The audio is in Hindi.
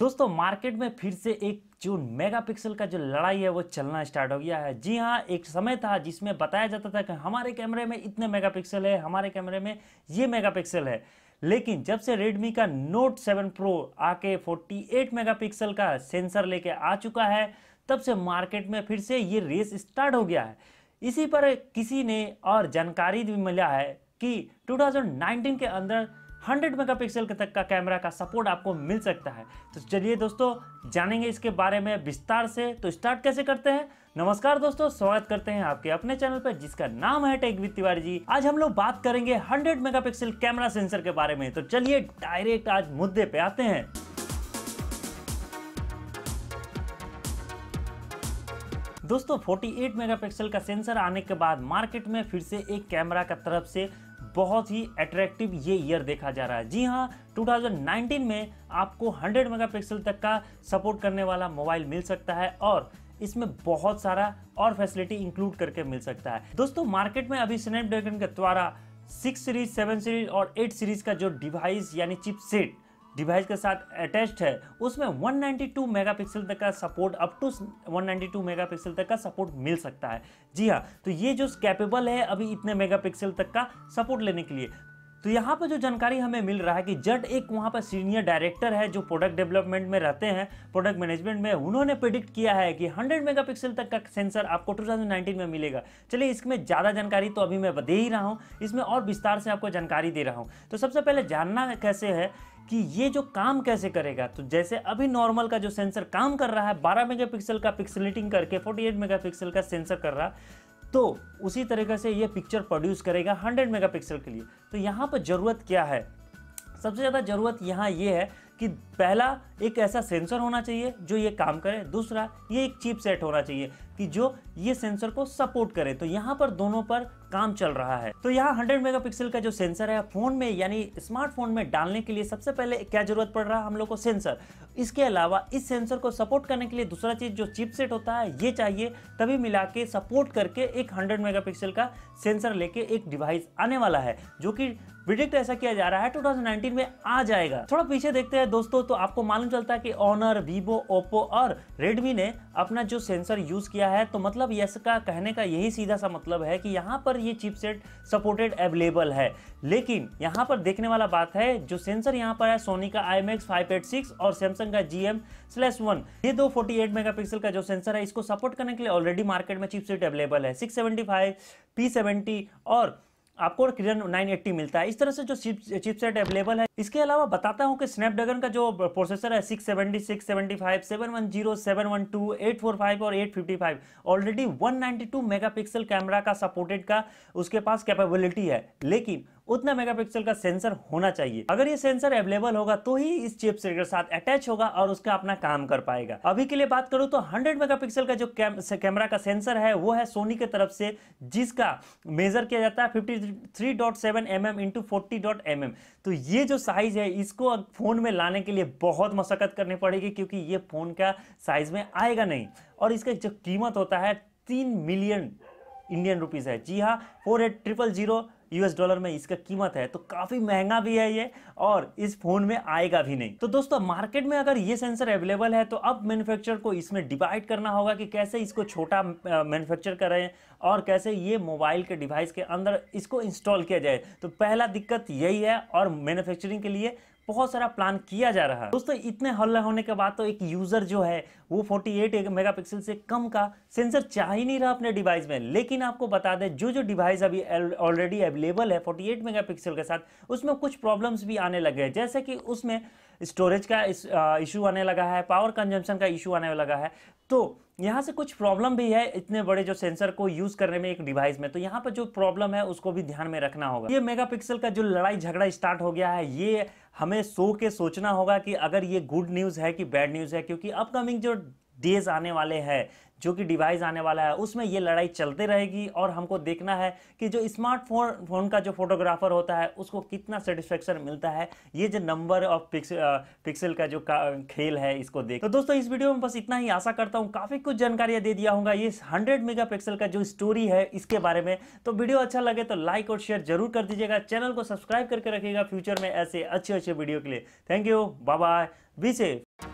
दोस्तों मार्केट में फिर से एक जो मेगापिक्सल का जो लड़ाई है वो चलना स्टार्ट हो गया है। जी हाँ, एक समय था जिसमें बताया जाता था कि हमारे कैमरे में इतने मेगापिक्सल है, हमारे कैमरे में ये मेगापिक्सल है। लेकिन जब से Redmi का Note 7 Pro आके 48 मेगापिक्सल का सेंसर लेके आ चुका है, तब से मार्केट में फिर से ये रेस स्टार्ट हो गया है। इसी पर किसी ने और जानकारी भी मिला है कि 2019 के अंदर 100 मेगापिक्सल के तक का कैमरा का सपोर्ट आपको मिल सकता है। तो चलिए दोस्तों जानेंगे इसके बारे में विस्तार से। तो स्टार्ट कैसे करते हैं। नमस्कार दोस्तों, स्वागत करते हैं आपके अपने चैनल पर जिसका नाम है टेक विद तिवारी जी। आज हम लोग बात करेंगे 100 मेगापिक्सल कैमरा सेंसर के बारे में। तो चलिए डायरेक्ट आज मुद्दे पे आते हैं। दोस्तों 48 मेगापिक्सल का सेंसर आने के बाद मार्केट में फिर से एक कैमरा का तरफ से बहुत ही अट्रैक्टिव ये ईयर देखा जा रहा है। जी हाँ, 2019 में आपको 100 मेगापिक्सल तक का सपोर्ट करने वाला मोबाइल मिल सकता है और इसमें बहुत सारा और फैसिलिटी इंक्लूड करके मिल सकता है। दोस्तों मार्केट में अभी स्नैपड्रैगन के द्वारा 6 सीरीज, 7 सीरीज और 8 सीरीज का जो डिवाइस यानी चिपसेट डिवाइस के साथ अटैच्ड है, उसमें 192 मेगापिक्सल तक का सपोर्ट, अप टू 192 मेगापिक्सल तक का सपोर्ट मिल सकता है। जी हाँ, तो ये जो कैपेबल है अभी इतने मेगापिक्सल तक का सपोर्ट लेने के लिए। तो यहाँ पर जो जानकारी हमें मिल रहा है कि जट एक वहाँ पर सीनियर डायरेक्टर है जो प्रोडक्ट डेवलपमेंट में रहते हैं, प्रोडक्ट मैनेजमेंट में, उन्होंने प्रेडिक्ट किया है कि 100 मेगापिक्सल तक का सेंसर आपको 2019 में मिलेगा। चलिए इसमें ज़्यादा जानकारी तो अभी मैं दे ही रहा हूँ, इसमें और विस्तार से आपको जानकारी दे रहा हूँ। तो सबसे पहले जानना कैसे है कि ये जो काम कैसे करेगा। तो जैसे अभी नॉर्मल का जो सेंसर काम कर रहा है 12 मेगापिक्सल का पिक्सेलेटिंग करके 48 मेगापिक्सल का सेंसर कर रहा है, तो उसी तरीके से ये पिक्चर प्रोड्यूस करेगा 100 मेगापिक्सल के लिए। तो यहाँ पर ज़रूरत क्या है, सबसे ज़्यादा ज़रूरत यहाँ ये है कि पहला एक ऐसा सेंसर होना चाहिए जो ये काम करे, दूसरा ये एक चिपसेट होना चाहिए कि जो ये सेंसर को सपोर्ट करे। तो यहाँ पर दोनों पर काम चल रहा है। तो यहाँ 100 मेगापिक्सल का जो सेंसर है फ़ोन में यानी स्मार्टफोन में डालने के लिए सबसे पहले क्या ज़रूरत पड़ रहा है हम लोग को, सेंसर। इसके अलावा इस सेंसर को सपोर्ट करने के लिए दूसरा चीज़ जो चिपसेट होता है ये चाहिए, तभी मिला के सपोर्ट करके एक 100 मेगापिक्सल का सेंसर लेके एक डिवाइस आने वाला है, जो कि प्रिडिक्ट ऐसा किया जा रहा है 2019 में आ जाएगा। थोड़ा पीछे देखते हैं दोस्तों, तो आपको मालूम चलता है कि ऑनर, वीवो, ओप्पो और रेडमी ने अपना जो सेंसर यूज किया है। तो मतलब इसका कहने का यही सीधा सा मतलब है कि यहाँ पर ये चिपसेट सपोर्टेड अवेलेबल है। लेकिन यहाँ पर देखने वाला बात है, जो सेंसर यहाँ पर है सोनी का IMX 586 और सैमसंग का GM/1, ये दो 48 मेगापिक्सल का जो सेंसर है इसको सपोर्ट करने के लिए ऑलरेडी मार्केट में चिपसेट अवेलेबल है। 675, P70 और आपको किरण 980 मिलता है। इस तरह से जो चिपसेट अवेलेबल है। इसके अलावा बताता हूं कि स्नैपड्रैगन का जो प्रोसेसर है 670, 675, 710, 712, 845 और 855 ऑलरेडी 192 मेगापिक्सल कैमरा का सपोर्टेड का उसके पास कैपेबिलिटी है, लेकिन उतना मेगापिक्सल का सेंसर होना चाहिए। अगर ये सेंसर अवेलेबल होगा तो ही इस चिपसेट के साथ अटैच होगा और उसका अपना काम कर पाएगा। अभी के लिए बात करूं तो 100 मेगापिक्सल का जो कैमरा का सेंसर है वो है सोनी के तरफ से, जिसका मेजर किया जाता है 53.7 mm इंटू 40.mm। तो ये जो साइज है इसको फोन में लाने के लिए बहुत मशक्कत करनी पड़ेगी, क्योंकि ये फोन का साइज में आएगा नहीं। और इसका जो कीमत होता है 3 मिलियन इंडियन रुपीस है। जी हाँ, 48,000 US डॉलर में इसका कीमत है। तो काफी महंगा भी है ये, और इस फोन में आएगा भी नहीं। तो दोस्तों मार्केट में अगर ये सेंसर अवेलेबल है तो अब मैन्युफैक्चरर को इसमें डिवाइड करना होगा कि कैसे इसको छोटा मैन्युफैक्चर करें और कैसे ये मोबाइल के डिवाइस के अंदर इसको इंस्टॉल किया जाए। तो पहला दिक्कत यही है, और मैन्युफैक्चरिंग के लिए बहुत सारा प्लान किया जा रहा है। दोस्तों इतने हल्ला होने के बाद तो एक यूजर जो है वो 48 मेगापिक्सल से कम का सेंसर चाह ही नहीं रहा अपने डिवाइस में। लेकिन आपको बता दें, जो डिवाइस अभी ऑलरेडी अवेलेबल है 48 मेगापिक्सल के साथ, उसमें कुछ प्रॉब्लम्स भी आने लगे हैं, जैसे कि उसमें स्टोरेज का इशू आने लगा है, पावर कंजम्पशन का इशू आने लगा है। तो यहाँ से कुछ प्रॉब्लम भी है इतने बड़े जो सेंसर को यूज करने में एक डिवाइस में। तो यहाँ पर जो प्रॉब्लम है उसको भी ध्यान में रखना होगा। ये मेगापिक्सल का जो लड़ाई झगड़ा स्टार्ट हो गया है, ये हमें सोचना होगा कि अगर ये गुड न्यूज़ है कि बैड न्यूज़ है, क्योंकि अपकमिंग जो डेज आने वाले हैं, जो कि डिवाइस आने वाला है, उसमें ये लड़ाई चलते रहेगी। और हमको देखना है कि जो स्मार्टफोन का जो फोटोग्राफर होता है उसको कितना सेटिस्फेक्शन मिलता है, ये जो नंबर ऑफ पिक्सल का जो खेल है इसको देख। तो दोस्तों इस वीडियो में बस इतना ही। आशा करता हूँ काफ़ी कुछ जानकारियाँ दे दिया होगा ये 100 मेगापिक्सल का जो स्टोरी है इसके बारे में। तो वीडियो अच्छा लगे तो लाइक और शेयर जरूर कर दीजिएगा, चैनल को सब्सक्राइब करके रखिएगा फ्यूचर में ऐसे अच्छे वीडियो के लिए। Thank you, bye bye, be safe.